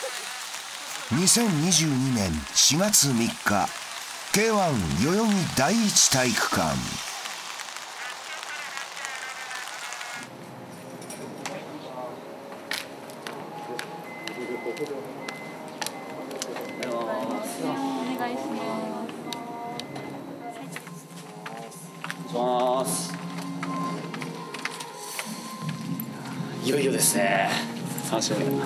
2022年4月3日 K1 代々木第一体育館。 いよいよですね。楽しみだな。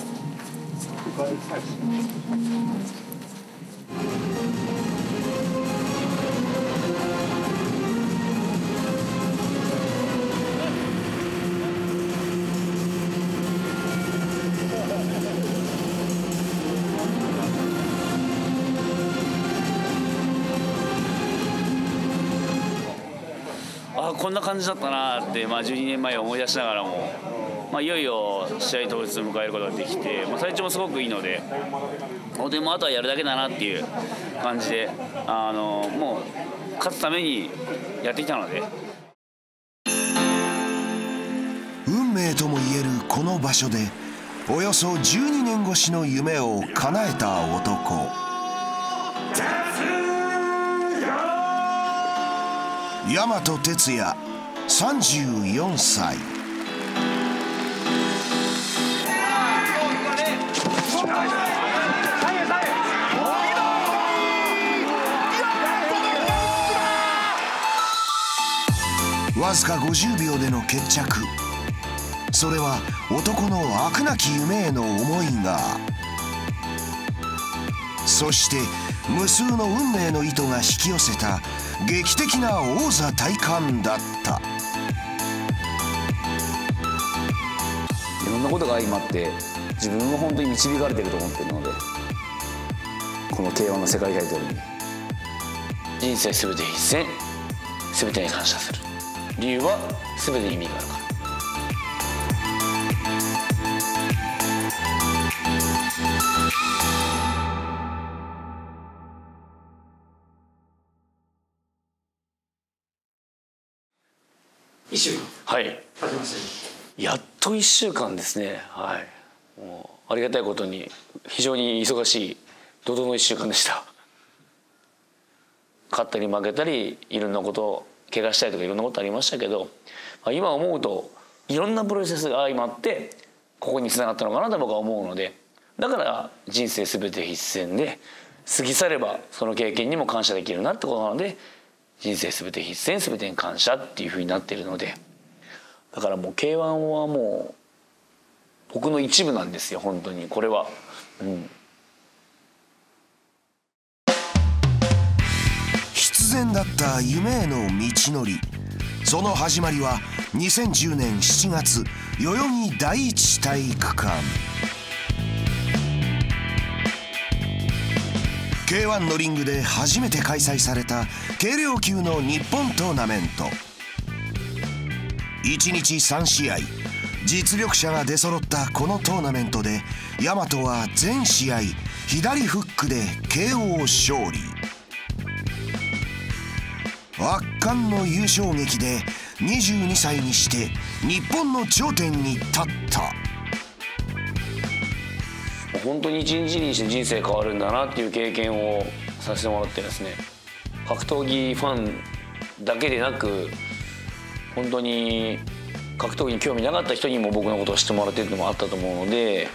こんな感じだったなって、12年前を思い出しながらも、いよいよ試合当日を迎えることができて、体調もすごくいいので、本当にあとはやるだけだなっていう感じで、もう勝つためにやってきたので。 運命ともいえるこの場所でおよそ12年越しの夢を叶えた男、大和哲也34歳。わずか50秒での決着。それは男の飽くなき夢への思いが、そして無数の運命の糸が引き寄せた劇的な王座戴冠だった。 いろんなことが相まって自分も本当に導かれていると思っているので、この K1 の世界タイトルに人生すべて必戦、すべてに感謝する理由はすべてに意味があるから。 1週間。 はい。 経ちました。 やっと1週間ですね。はい。もうありがたいことに非常に忙しい怒涛の1週間でした。勝ったり負けたりいろんなこと怪我したりとかいろんなことありましたけど、今思うといろんなプロセスが相まってここにつながったのかなと僕は思うので、だから人生すべて必戦で過ぎ去ればその経験にも感謝できるなってことなので、人生すべて必戦すべてに感謝っていうふうになっているので、だからもう K1 はもう僕の一部なんですよ本当にこれは。 必然だった夢への道のり。その始まりは2010年7月代々木第一体育館。 K1 のリングで初めて開催された軽量級の日本トーナメント。1日3試合、実力者が出揃ったこのトーナメントで大和は全試合左フックで KO 勝利。圧巻の優勝劇で22歳にして日本の頂点に立った。 本当に一日にして人生変わるんだなっていう経験をさせてもらってですね、格闘技ファンだけでなく本当に格闘技に興味なかった人にも僕のことを知ってもらってるのもあったと思うので、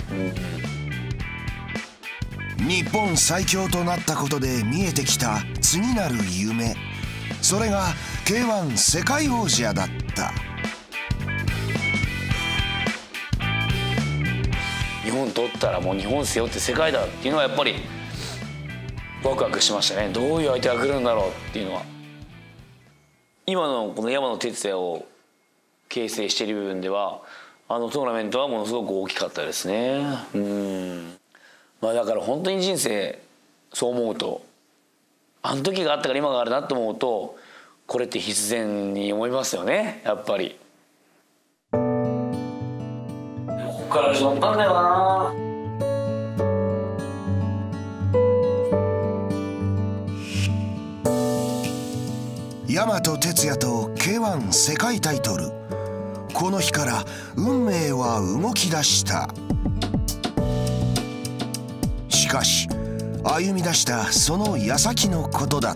日本最強となったことで見えてきた次なる夢、それが K1 世界王者だった。 日本取ったらもう日本背負って世界だっていうのはやっぱりワクワクしましたね。どういう相手が来るんだろうっていうのは。今のこの大和哲也を形成している部分ではトーナメントはものすごく大きかったですね。だから本当に人生そう思うと、あの時があったから今があるなと思うと、これって必然に思いますよねやっぱり。ここから始まったんだよな。 大和哲也と K1 世界タイトル。この日から運命は動き出した。 かし歩み出したその矢先のことだった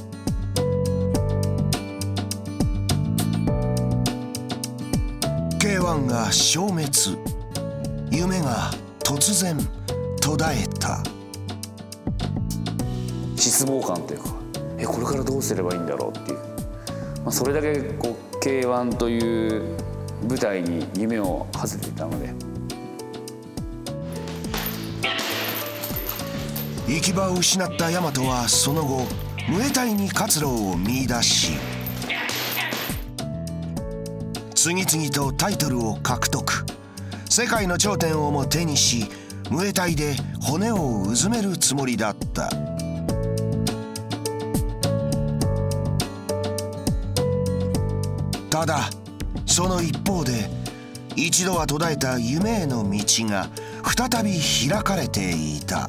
。K1 が消滅、夢が突然途絶えた。 失望感というか、これからどうすればいいんだろうっていう、それだけこう K1 という舞台に夢を馳せていたので。 行き場を失った大和はその後ムエタイに活路を見出し、次々とタイトルを獲得、世界の頂点をも手にし、ムエタイで骨をうずめるつもりだった。ただその一方で、一度は途絶えた夢への道が再び開かれていた。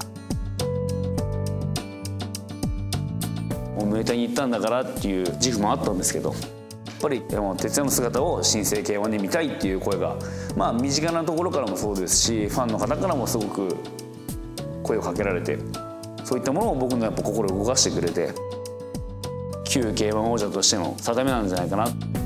ムエタイに行ったんだからっていう自負もあったんですけど、やっぱり哲也の姿を新生 K1 で見たいっていう声が、身近なところからもそうですし、ファンの方からもすごく声をかけられて、そういったものを僕のやっぱ心を動かしてくれて、旧 K1 王者としての定めなんじゃないかな。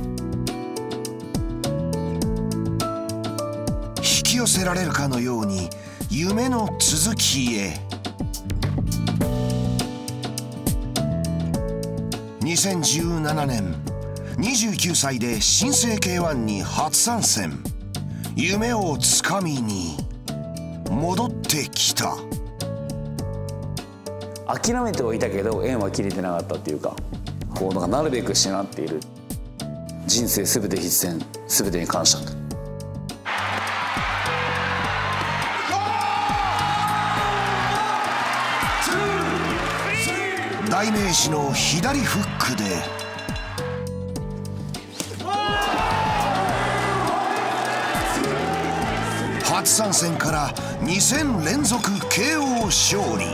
引き寄せられるかのように夢の続きへ。2017年、29歳で新生 K1 に初参戦。夢をつかみに戻ってきた。 諦めてはいたけど縁は切れてなかったっていうか、こうなるべくしてなっている。人生すべて必戦、すべてに感謝。 代名詞の左フックで初参戦から2戦連続 KO 勝利。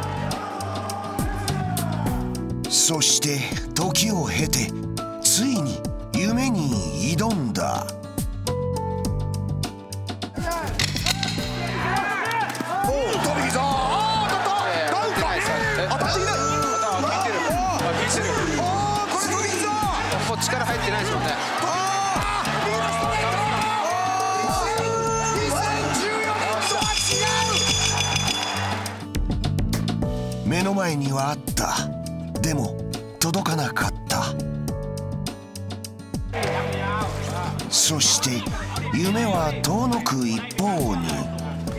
そして時を経てついに夢に挑んだ。 力入ってないですもんね。 目の前にはあった。でも届かなかった。そして夢は遠のく一方に。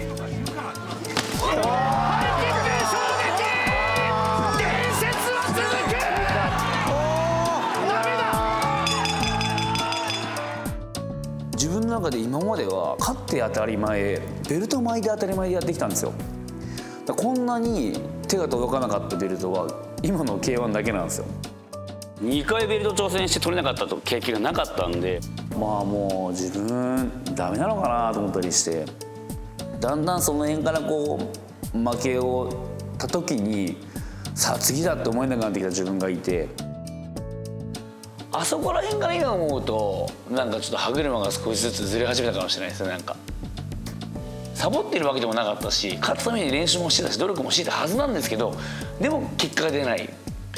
自分の中で今までは勝って当たり前、ベルト巻いて当たり前でやってきたんですよ。こんなに手が届かなかったベルトは今の K1 だけなんですよ。2回ベルト挑戦して取れなかったと経験がなかったんで、もう自分ダメなのかなと思ったりして、だんだんその辺からこう負けをた時に、さあ次だって思えなくなってきた自分がいて、あそこら辺から今思うとなんかちょっと歯車が少しずつずれ始めたかもしれないですね。なんかサボってるわけでもなかったし、勝つために練習もしてたし努力もしてたはずなんですけど、でも結果が出ない。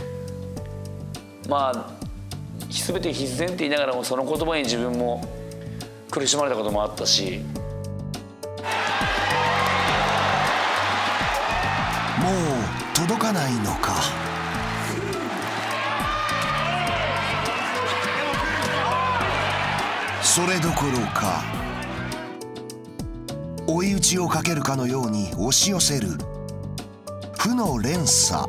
全て必然って言いながらも、その言葉に自分も苦しまれたこともあったし、 もう届かないのか。それどころか追い打ちをかけるかのように押し寄せる負の連鎖。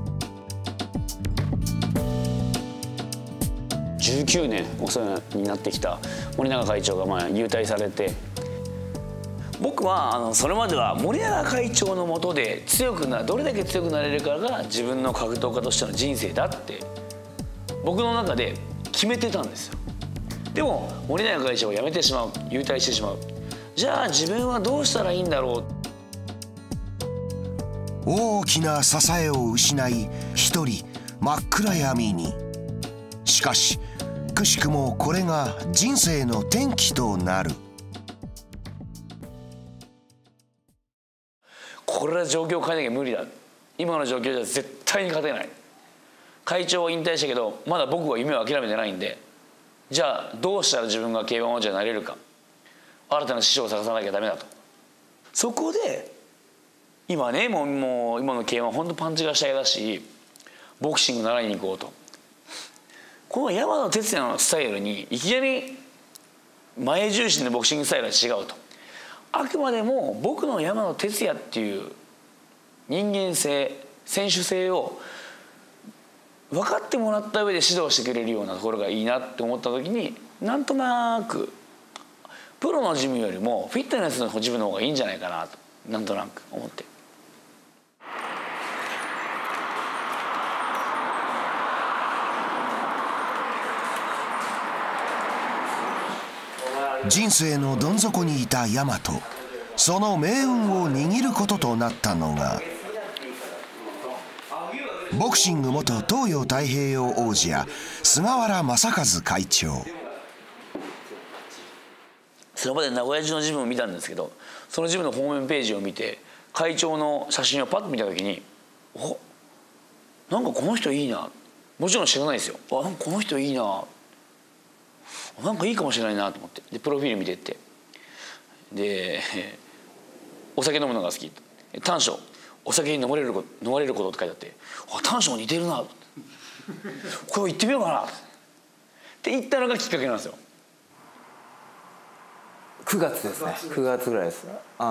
19年お世話になってきた森永会長が勇退されて、僕はそれまでは森永会長の下でどれだけ強くなれるかが自分の格闘家としての人生だって僕の中で決めてたんですよ。でも森永会長を辞めてしまう、勇退してしまう。じゃあ自分はどうしたらいいんだろう。大きな支えを失い一人真っ暗闇に。しかしくしくもこれが人生の転機となる。 ここれは状況を変えなきゃ無理だ、今の状況じゃ絶対に勝てない、会長は引退したけどまだ僕は夢を諦めてないんで、じゃあどうしたら自分が K1 王者になれるか、新たな師匠を探さなきゃダメだと。そこで今ね、もう今の K1 は本当パンチが主体だし、ボクシング習いに行こうと。この山野哲也のスタイルにいきなり前重心のボクシングスタイルは違うと。あくまでも僕の山野哲也っていう人間性、選手性を分かってもらった上で指導してくれるようなところがいいなって思った時に、なんとなくプロのジムよりもフィットネスのジムの方がいいんじゃないかなとなんとなく思って。 人生のどん底にいた大和、その命運を握ることとなったのがボクシング元東洋太平洋王者菅原正和会長。 それまで名古屋中のジムを見たんですけど、そのジムのホームページを見て会長の写真をパッと見た時に、お、なんかこの人いいな、もちろん知らないですよ、あ、この人いいな、なんかいいかもしれないなと思って、でプロフィール見てって、でお酒飲むのが好き、短所お酒に飲まれることって書いてあって、あ、短所似てるな、これ行ってみようかなって言ったのがきっかけなんですよ。 9月ですね、9月ぐらいです。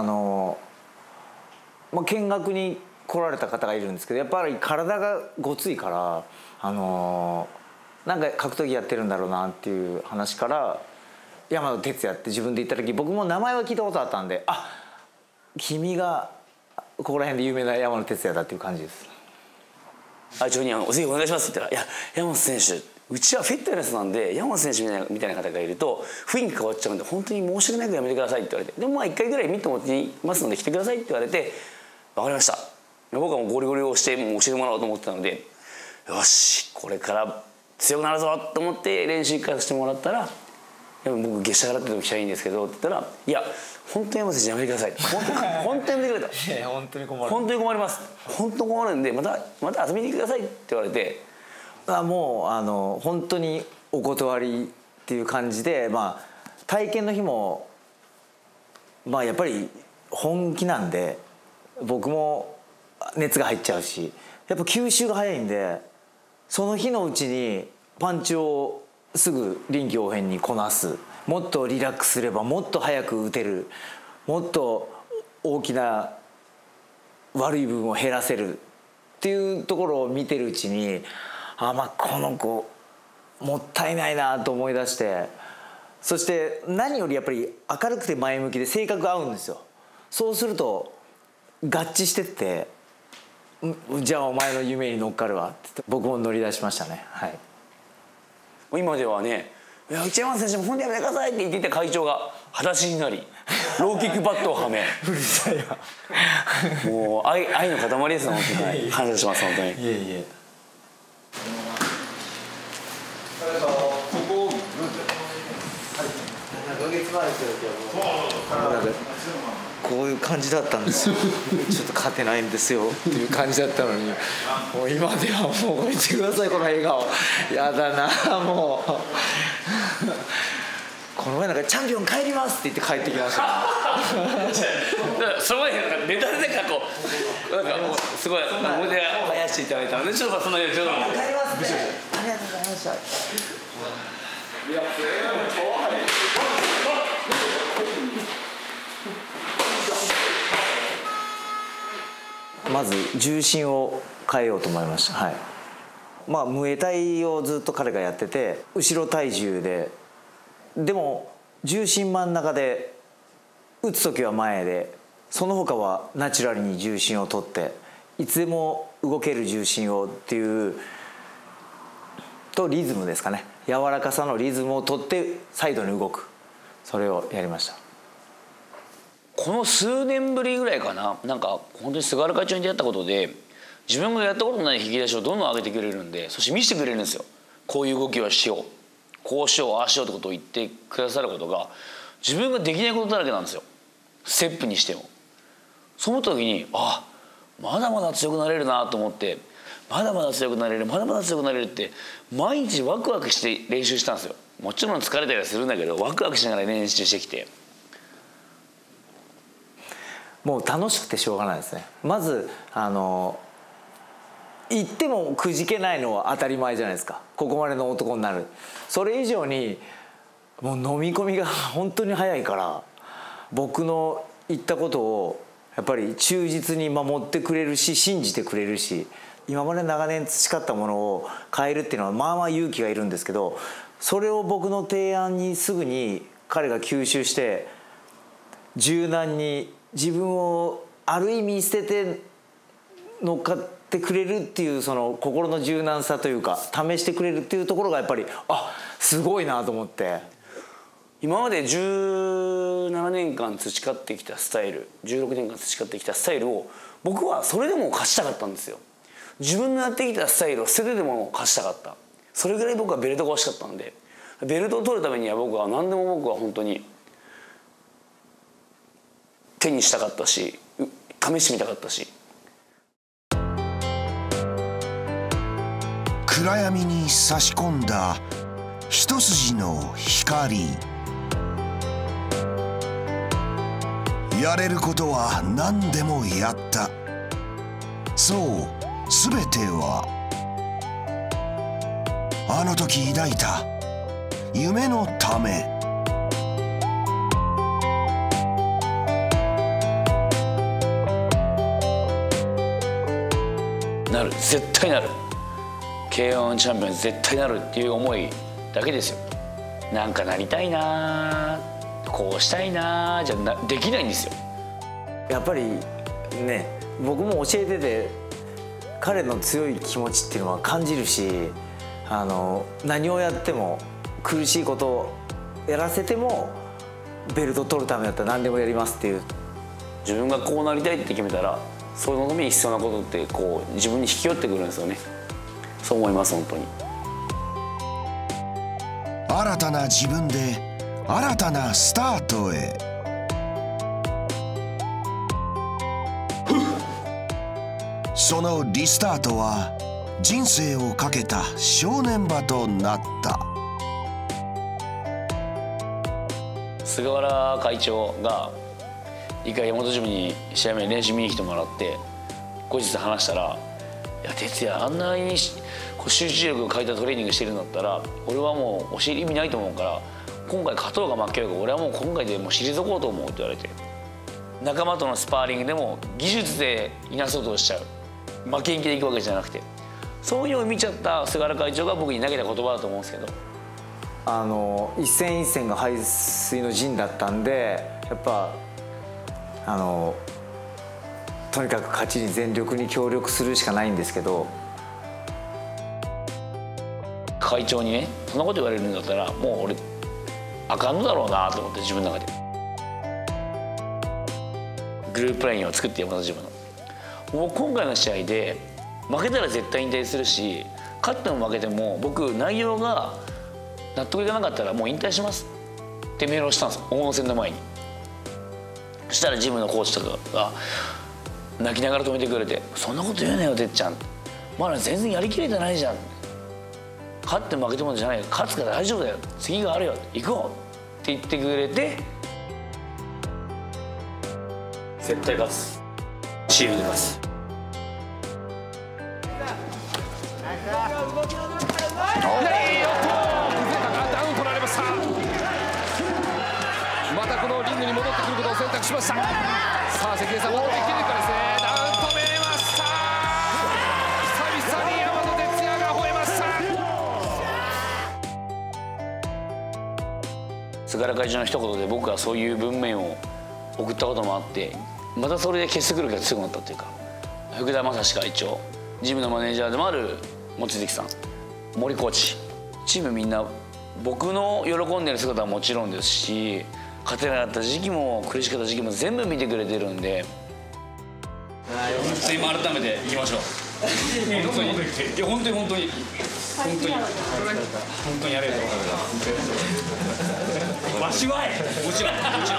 見学に来られた方がいるんですけど、やっぱり体がごついからなんか格闘技やってるんだろうなっていう話から山野哲也って自分で言った時、僕も名前は聞いたことあったんで、あ、君がここら辺で有名な山野哲也だっていう感じです。 会長に「お次お願いします」って言ったら「いや山本選手、うちはフィットネスなんで山本選手みたいな方がいると雰囲気変わっちゃうんで本当に申し訳ないけどやめてください」って言われて、でもまあ1回ぐらい見てもらってますので来てくださいって言われて、分かりました、僕はもうゴリゴリをしてもう教えてもらおうと思ってたので、よしこれから強くなるぞと思って練習からしてもらったら「僕月謝払ってても来ちゃいいんですけど」って言ったら「いや本当に山本選手やめてください」本当にやめてくれと。 いや本当に困る、 本当に困ります、本当に困るんでまた遊びに来てくださいって言われて、 もう本当にお断りっていう感じで、体験の日もやっぱり本気なんで僕も熱が入っちゃうし、やっぱ吸収が早いんで、その日のうちにパンチをすぐ臨機応変にこなす、もっとリラックスすればもっと早く打てる、もっと大きな悪い部分を減らせるっていうところを見てるうちに、この子もったいないなと思い出して、そして何よりやっぱり明るくて前向きで性格が合うんですよ。そうすると合致してって、じゃあお前の夢に乗っかるわって僕も乗り出しましたね。はい、 今ではね「いや内山選手も本当にやめてください」って言っていた会長が裸足になりローキックバットをはめうるさいわもう愛の塊ですね、本当に感謝します。本当にいえいえ。こういう感じだったんですよちょっと勝てないんですよっていう感じだったのに、もう今ではもう見てくださいこの笑顔、やだなもうこの前なんか「チャンピオン帰ります」って言って帰ってきましたそこでネタでこうなんかもうすごい思い出生やしていただいたので、ちょっとそのちょっと帰りますってありがとうございました。まず重心を変えようと思いました。はい、ムエタイをずっと彼がやってて、後ろ体重でも重心真ん中で打つ時は前で、その他はナチュラルに重心を取っていつでも動ける重心をっていうと、リズムですかね、柔らかさのリズムを取ってサイドに動く、それをやりました。 この数年ぶりぐらいかな、なんか本当に菅原会長に出会ったことで自分がやったことのない引き出しをどんどん上げてくれるんで、そして見せてくれるんですよ。こういう動きをしよう、こうしよう、ああしようってことを言ってくださることが自分ができないことだらけなんですよ、ステップにしても。 そう思った時にまだまだ強くなれるなと思って、まだまだ強くなれる、まだまだ強くなれるって毎日ワクワクして練習したんですよ。もちろん疲れたりはするんだけど、ワクワクしながら練習してきて、 もう楽しくてしょうがないですね。まず言ってもくじけないのは当たり前じゃないですか。ここまでの男になる。それ以上にもう飲み込みが本当に早いから、僕の言ったことをやっぱり忠実に守ってくれるし、信じてくれるし、今まで長年培ったものを変えるっていうのはまあまあ勇気がいるんですけど、それを僕の提案にすぐに彼が吸収して柔軟に自分をある意味捨てて乗っかってくれるっていう、その心の柔軟さというか試してくれるっていうところがやっぱりすごいなと思って。 今まで17年間培ってきたスタイル、16年間培ってきたスタイルを僕はそれでも勝ちたかったんですよ。自分のやってきたスタイルを捨ててでも勝ちたかった。それぐらい僕はベルトが欲しかったんで、ベルトを取るためには僕は何でも僕は本当に手にしたかったし、試してみたかったし。 暗闇に差し込んだ一筋の光。やれることは何でもやった。そう、全てはあの時抱いた夢のため。 なる、絶対なる。K1 チャンピオン絶対なるっていう思いだけですよ。なんかなりたいな、こうしたいなじゃできないんですよ。 やっぱりね、僕も教えてて彼の強い気持ちっていうのは感じるし、何をやっても苦しいことをやらせてもベルト取るためだったら何でもやりますっていう。 自分がこうなりたいって決めたら、そのために必要なことってこう自分に引き寄ってくるんですよね。そう思います本当に。 新たな自分で新たなスタートへ。そのリスタートは人生をかけた正念場となった。 菅原会長が一回山本ジムに試合前に練習見に来てもらって、後日話したら「いや哲也、あんなに集中力を欠いたトレーニングしてるんだったら俺はもう教える意味ないと思うから、今回勝とうが負けようが俺はもう今回でもう退こうと思う」って言われて、仲間とのスパーリングでも技術でいなそうとしちゃう、負けん気でいくわけじゃなくて、そういうのを見ちゃった菅原会長が僕に投げた言葉だと思うんですけど、 一戦一戦が背水の陣だったんで、やっぱとにかく勝ちに全力に協力するしかないんですけど、 会長にねそんなこと言われるんだったらもう俺あかんのだろうなと思って、自分の中でグループラインを作って山田ジムの、もう今回の試合で負けたら絶対引退するし、勝っても負けても僕内容が納得いかなかったらもう引退しますってメールをしたんですよ、大野戦の前に。そしたらジムのコーチとかが泣きながら止めてくれて「そんなこと言うなよてっちゃん、まだ全然やりきれてないじゃん、勝って負けてもじゃないよ、勝つから大丈夫だよ、次があるよ、行こう」って言ってくれて、絶対勝つ、チームで勝つ。 またこのリングに戻ってくることを選択しました。さあ関根さん、戻ってきてるかですね。ダウン止めました。久々に山野哲也が吠えました。菅原会長の一言で僕はそういう文面を送ったこともあって、またそれで結束力が強くなったっていうか、福田正史会長、ジムのマネージャーでもある望月さん、森コーチ、チームみんな僕の喜んでる姿はもちろんですし、勝てなかった時期も苦しかった時期も全部見てくれてるんで、今改めていきましょう。 本当に、いや本当に本当に本当に本当にやれると思う。わしはもちろん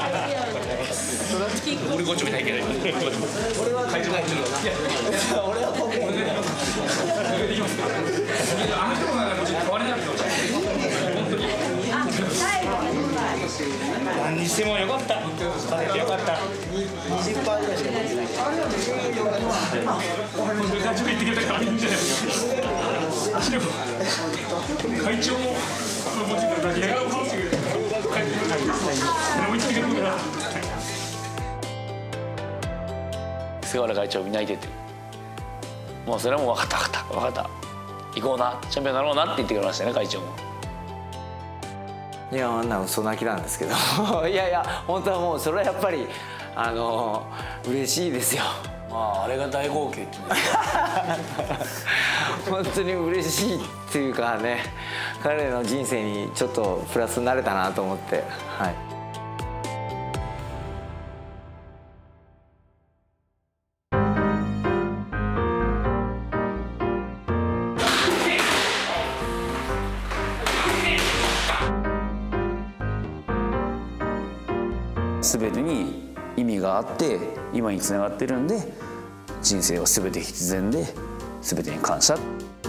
俺こっちもいないけど俺は会長ないけど俺はここでできますか。あの人の中で変われなくて本当に何にしてもよかったよかった20%ぐらいしか持ってない会長が言ってくれたからいいんじゃないですか。会長ももちろん抱きながら戻してくれる菅原会長見泣いてて、もうそれはもう分かった行こうなチャンピオンになろうなって言ってくれましたね、会長も。 いや、あんな嘘泣きなんですけどいや本当はもうそれはやっぱり嬉しいですよ。 まああれが大号泣って本当に嬉しいっていうかね、彼の人生にちょっとプラスになれたなと思って、はい。 全てに意味があって今につながってるんで、人生は全て必然で全てに感謝。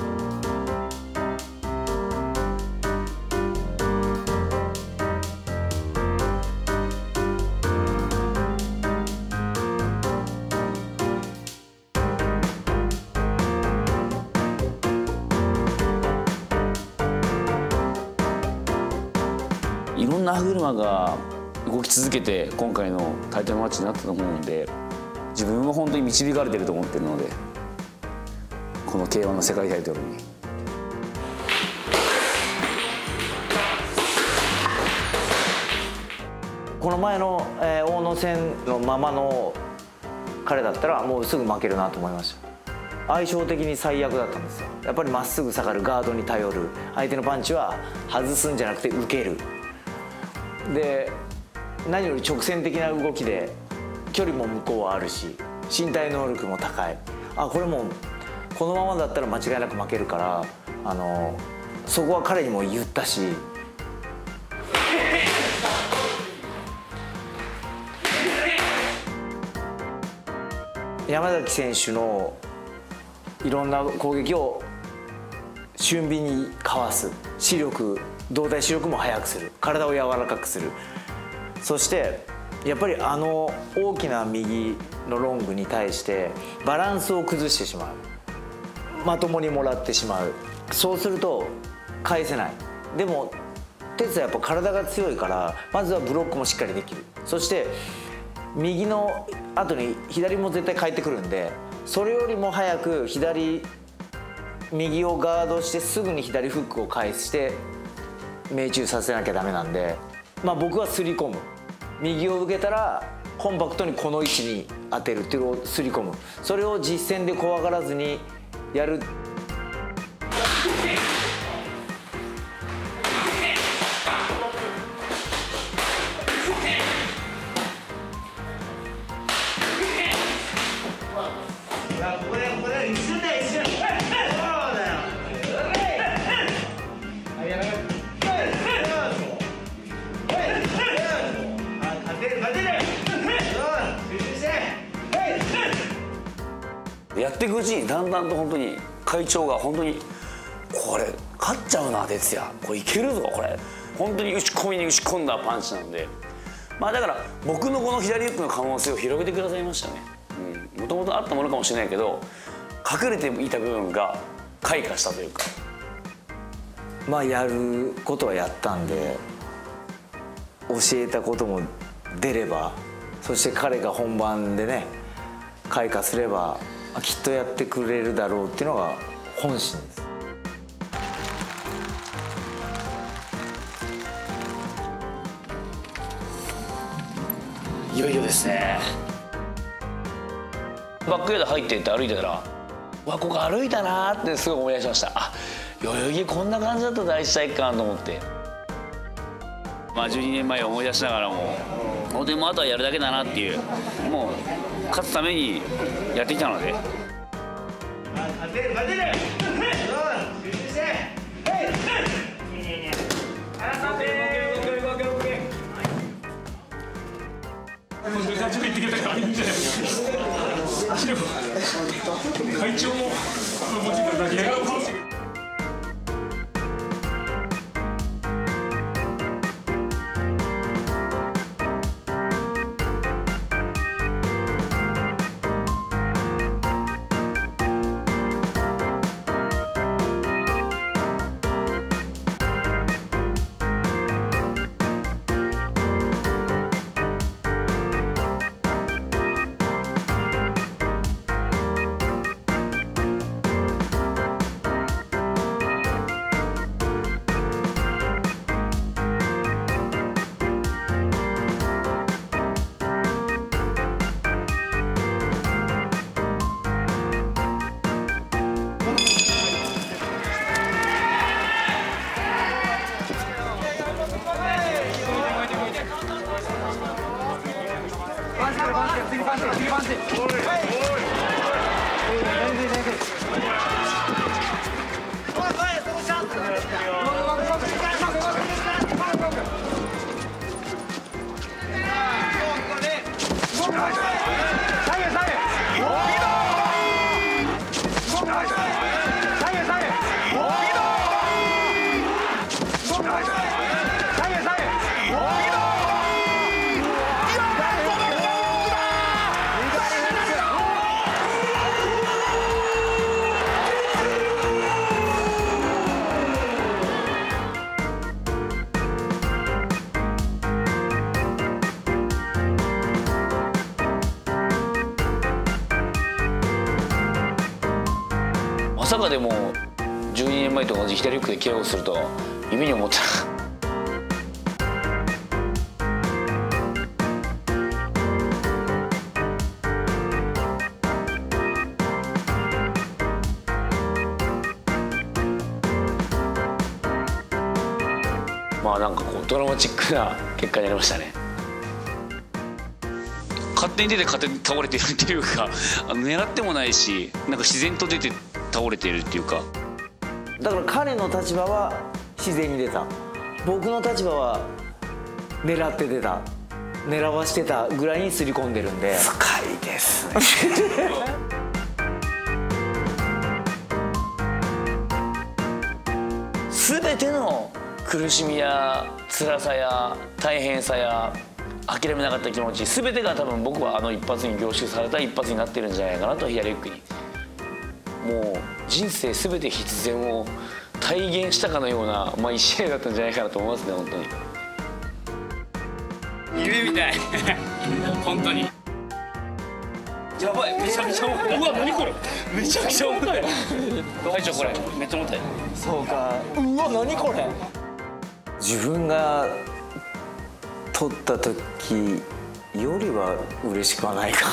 いろんな歯車が動き続けて今回のタイトルマッチになったと思うんで、自分は本当に導かれてると思ってるので、この K1 の世界タイトルに。 この前の、大野戦のままの彼だったらもうすぐ負けるなと思いました。相性的に最悪だったんですよ。やっぱりまっすぐ下がる、ガードに頼る、相手のパンチは外すんじゃなくて受ける。で何より直線的な動きで距離も向こうはあるし、身体能力も高い。これもうこのままだったら間違いなく負けるから、そこは彼にも言ったし。山崎選手のいろんな攻撃を俊敏にかわす、視力、動体視力も速くする、体を柔らかくする。そしてやっぱり大きな右のロングに対してバランスを崩してしまう、まともにもらってしまう。そうすると返せない。でも哲也やっぱ体が強いから、まずはブロックもしっかりできる。そして右の後に左も絶対返ってくるんで、それよりも早く右をガードしてすぐに左フックを返して命中させなきゃダメなんで、僕はすり込む。右を受けたらコンパクトにこの位置に当てるっていうのをすり込む。それを実戦で怖がらずにやる。 やっていくうちにだんだんと本当に会長が本当にこれ勝っちゃうな哲也、これいけるぞ、これ本当に打ち込みに打ち込んだパンチなんで、だから僕のこの左フックの可能性を広げてくださいましたね。もともとあったものかもしれないけど、隠れていた部分が開花したというか。 やることはやったんで、教えたことも出れば、そして彼が本番でね開花すればきっとやってくれるだろうっていうのが本心です。 いよいよですね。バックヤード入っていって歩いてたら、ここ歩いたなーってすごい思い出しました。代々木こんな感じだった第一体育館と思って、12年前を思い出しながらも本当にもうあとはやるだけだなっていう、もう勝つためにやってきたので。 会長も文字がだけ。 まさかでも12年前と同じ左フックで KO をするとは夢に思ってなかった。まあなんかこうドラマチックな結果になりましたね。勝手に出て勝手に倒れてるっていうか、狙ってもないし、なんか自然と出て倒れてるっていうか。 だから彼の立場は自然に出た、僕の立場は狙って出た、狙わしてたぐらいに刷り込んでるんで。 深いですね。 全ての苦しみや辛さや大変さや諦めなかった気持ち、全てが多分僕は一発に凝縮された一発になってるんじゃないかなと。左フックにもう人生全て必然を体現したかのような、一試合だったんじゃないかなと思いますね。本当に夢みたい。本当にやばい、めちゃくちゃ重たい。うわ、何これ、めちゃくちゃ重たい。会長これめっちゃ重たい。 そうか、うわ何これ。自分が取った時よりは嬉しくはないか。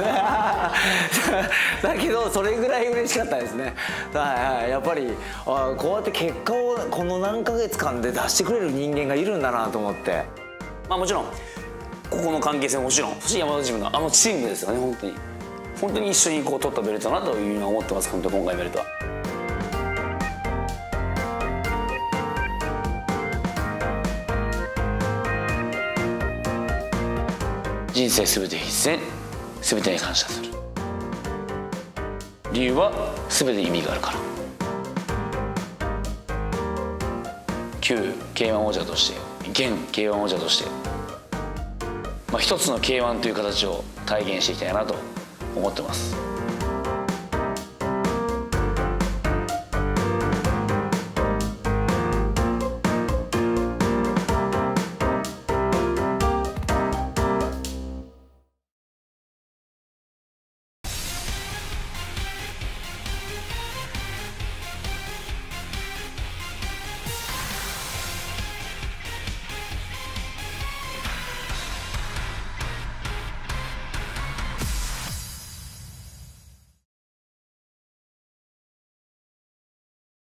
だけどそれぐらい嬉しかったですね。はいはい、やっぱりこうやって結果をこの何ヶ月間で出してくれる人間がいるんだなと思って。 もちろんここの関係性ももちろん、そして山田チームのチームですよね。本当に一緒にこう取ったベルトだなというふうに思ってます。本当今回ベルトは。人生すべて必然、すべてに感謝する。理由はすべて意味があるから。旧 K1 王者として、現 K1 王者として、一つの K1 という形を体現していきたいなと思ってます。